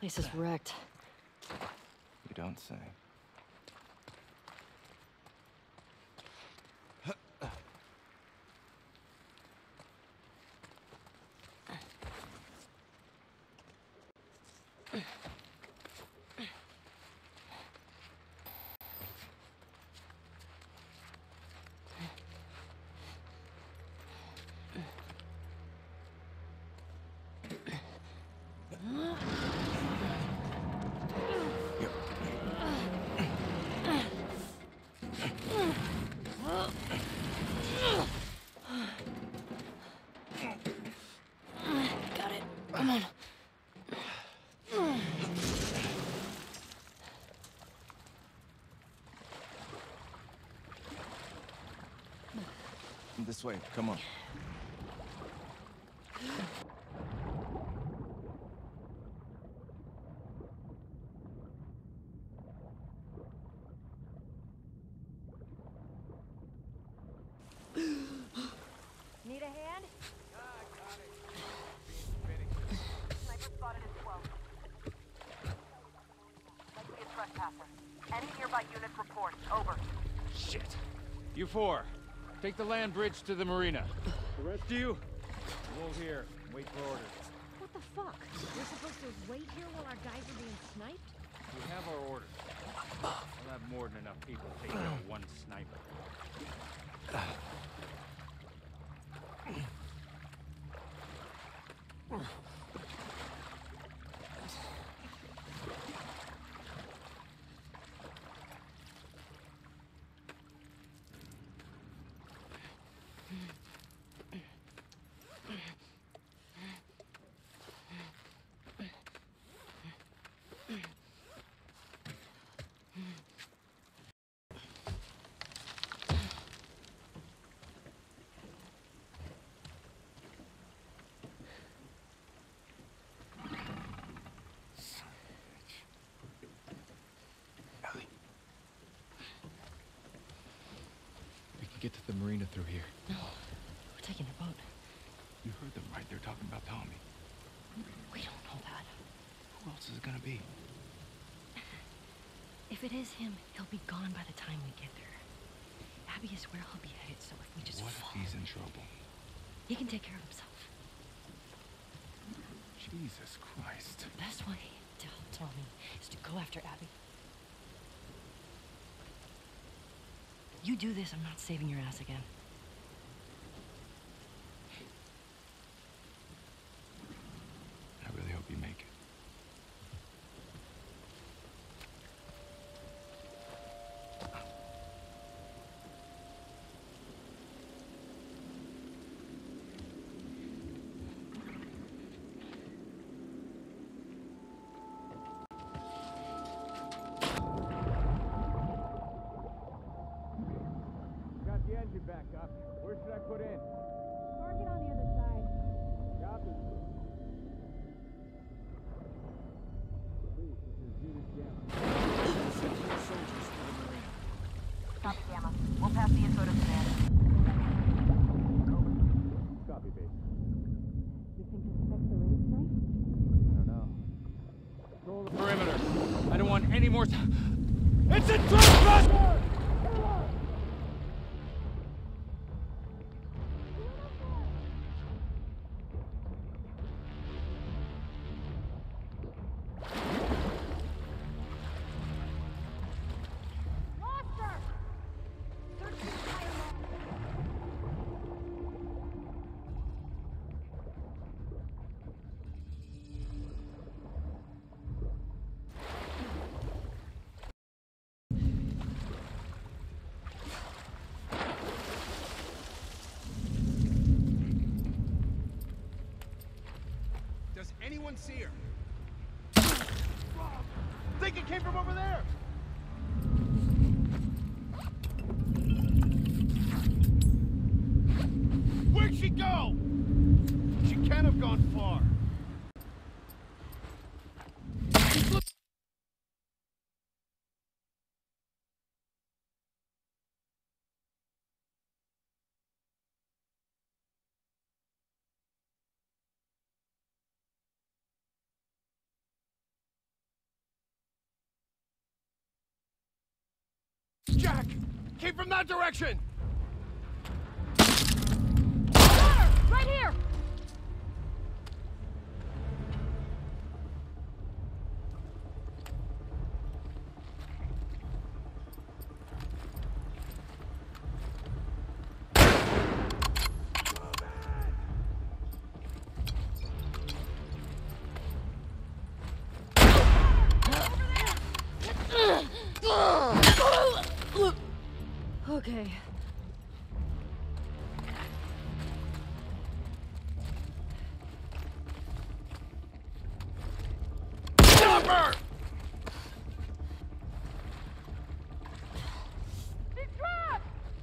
Place is wrecked. You don't say. Got it. Come on. This way, come on. Need a hand? Sniper spotted as 12. Likely a trespasser. Any nearby units report. Over. Shit. You four, take the land bridge to the marina. The rest of you, hold here and wait for orders. What the fuck? We're supposed to wait here while our guys are being sniped? We have our orders. We'll have more than enough people to take down one sniper. We can get to the marina through here. No, we're taking the boat. You heard them, right? They're talking about Tommy. We don't know that. Who else is it gonna be? If it is him, he'll be gone by the time we get there. Abby is where he'll be headed, so if we just What if fall, he's in trouble? he can take care of himself. Jesus Christ. The best way to help Tommy is to go after Abby. You do this, I'm not saving your ass again. I really hope you make it. Got the engine back up. Where should I put in? Park it on the other side. Copy. Please, this is Unit Gamma. Send more soldiers to the marina. Copy, Gamma. We'll pass the info to command. Copy, base. You think this affects the raid tonight? I don't know. Control the perimeter. I don't want any more It's a trespasser! Monster! Search the entire mall. Does anyone see her? Think it came from over there! Where'd she go? She can't have gone far. Jack! Keep from that direction! Right here! Okay. Chopper! He's trapped!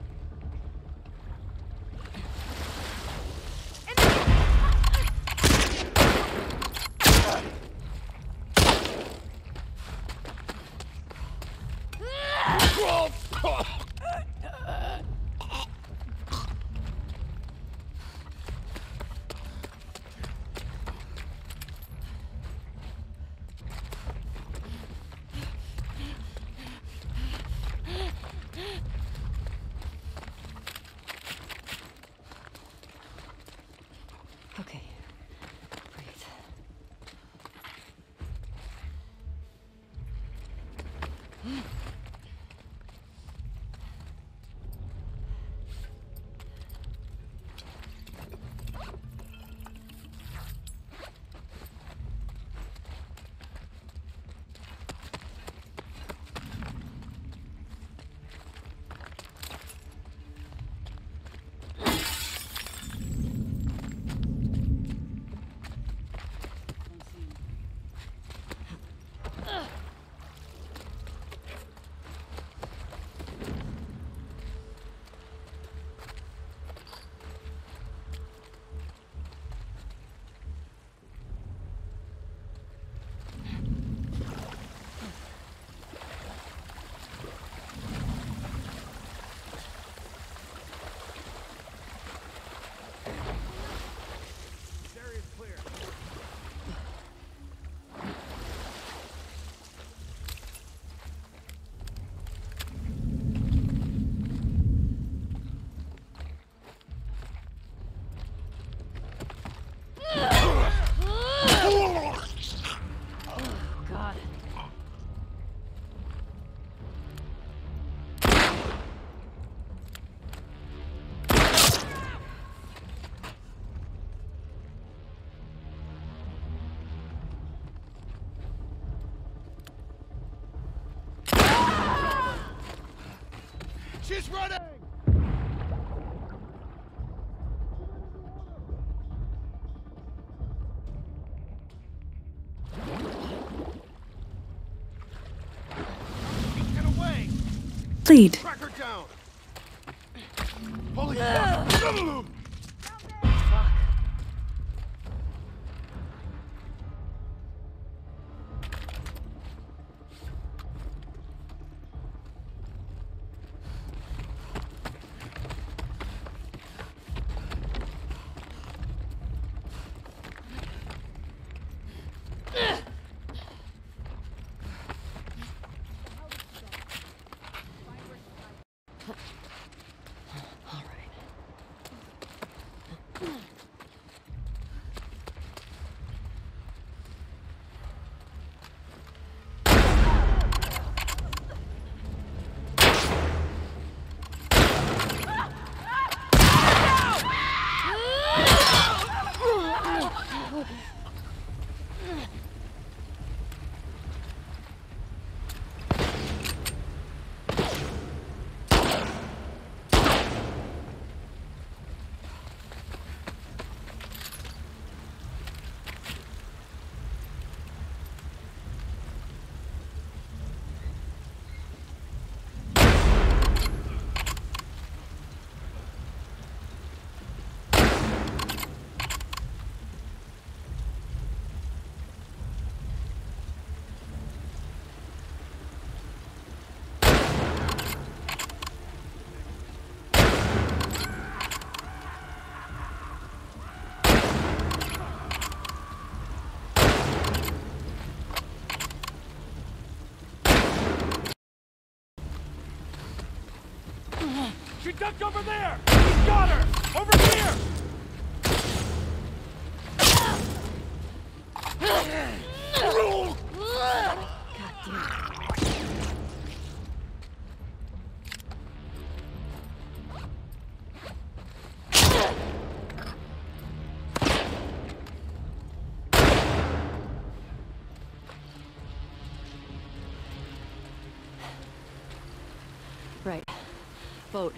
Okay. Breathe. This area's clear. God. She's running! Get away! Lead. Track her down! Holy fuck! All right. Duck over there! He's got her! Over here! God damn it. Right. Boat.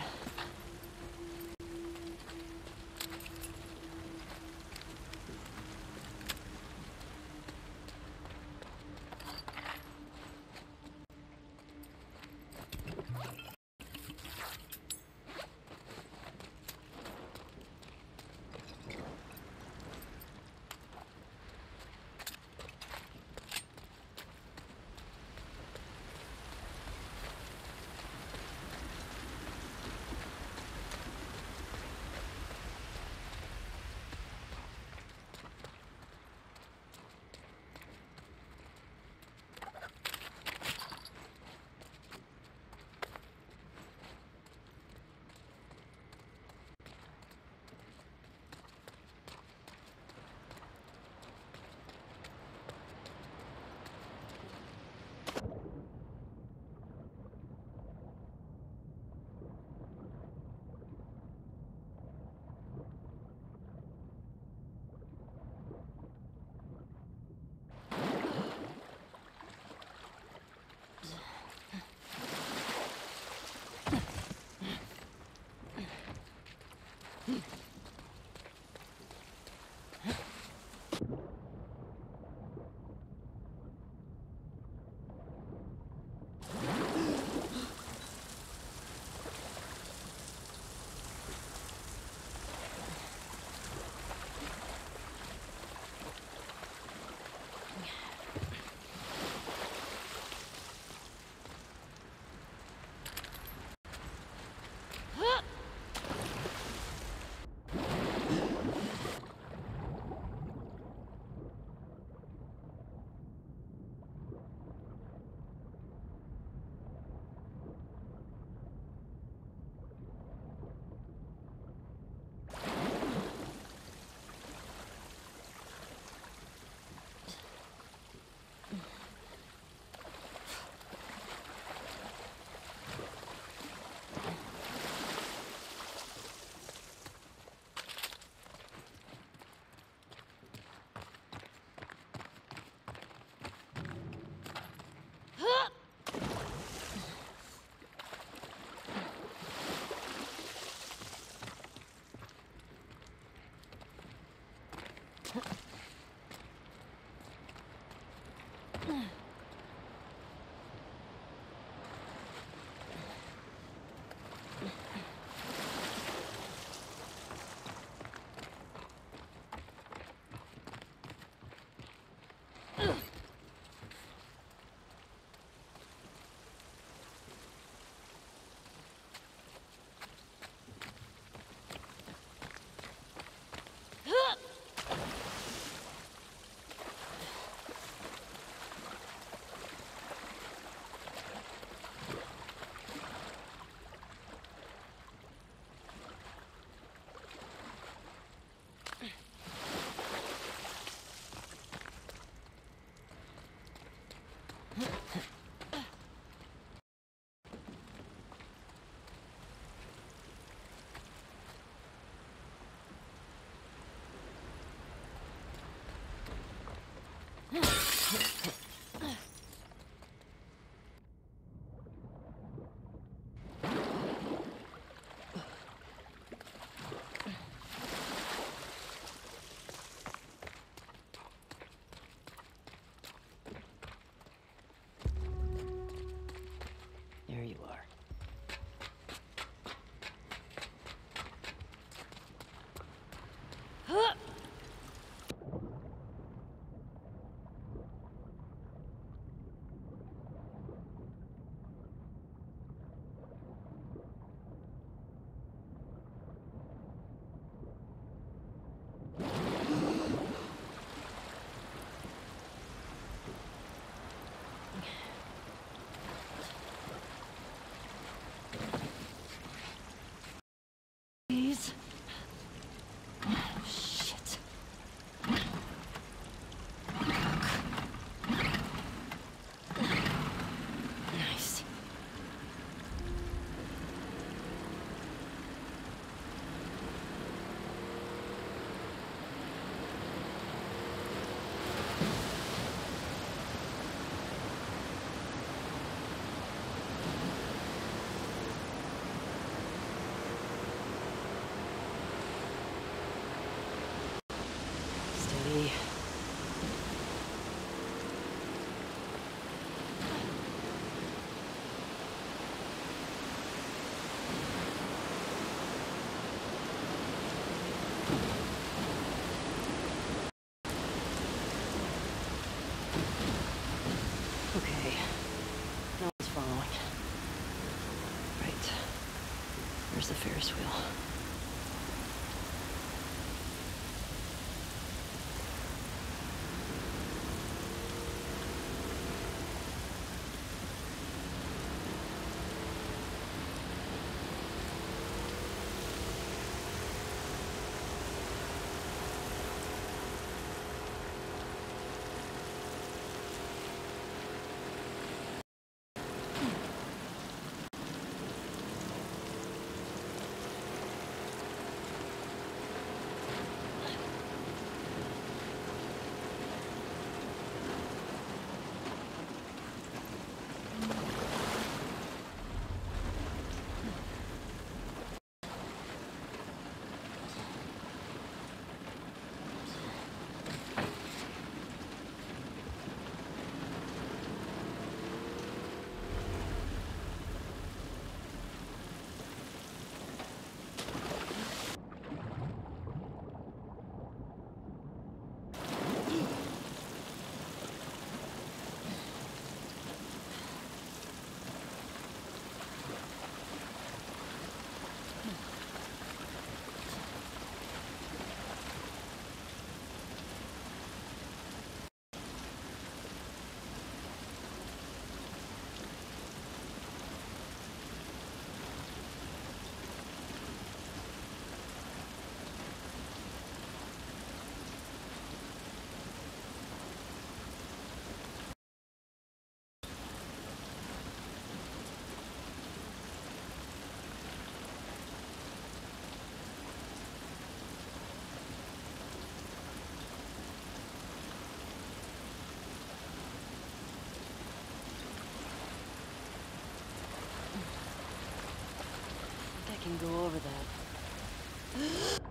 There you are. Please. Shit. Nice. Steady. Okay. No one's following. Right. There's the Ferris wheel. I can go over that.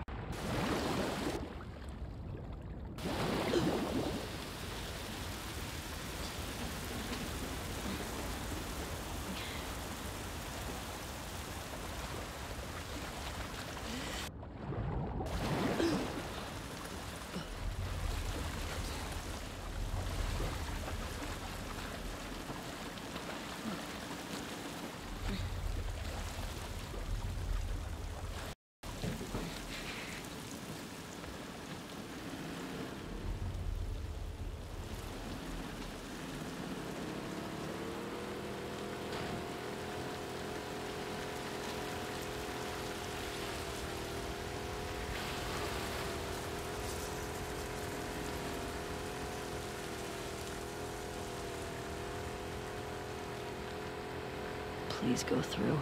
Please go through.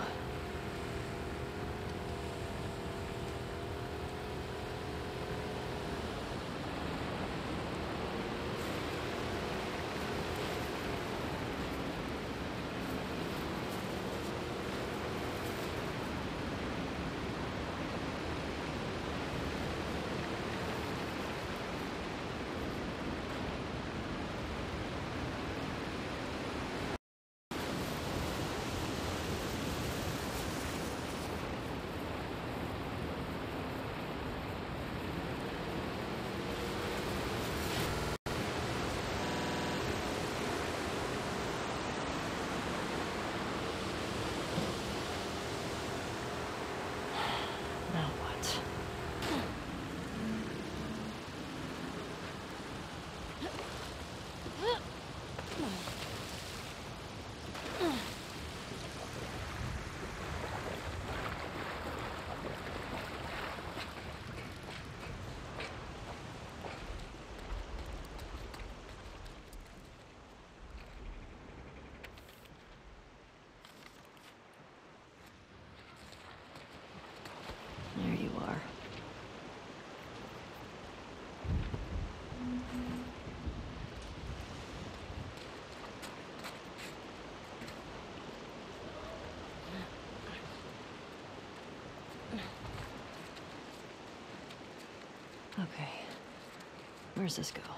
Where's this go?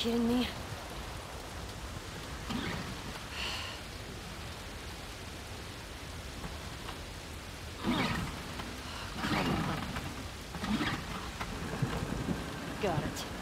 kidding me? Come on. Got it.